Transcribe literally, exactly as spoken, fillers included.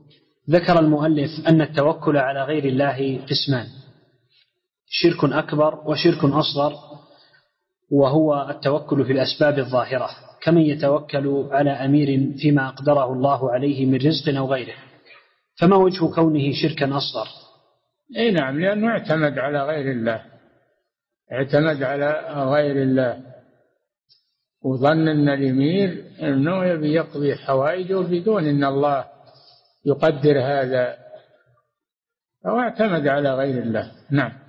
ذكر المؤلف أن التوكل على غير الله قسمان: شرك أكبر وشرك أصغر، وهو التوكل في الأسباب الظاهرة كمن يتوكل على أمير فيما أقدره الله عليه من رزق أو غيره. فما وجه كونه شركا أصغر؟ أي نعم، لأنه اعتمد على غير الله، اعتمد على غير الله وظن أن الأمير أنه يبي يقضي حوائجه بدون أن الله يقدر هذا، أو اعتمد على غير الله. نعم.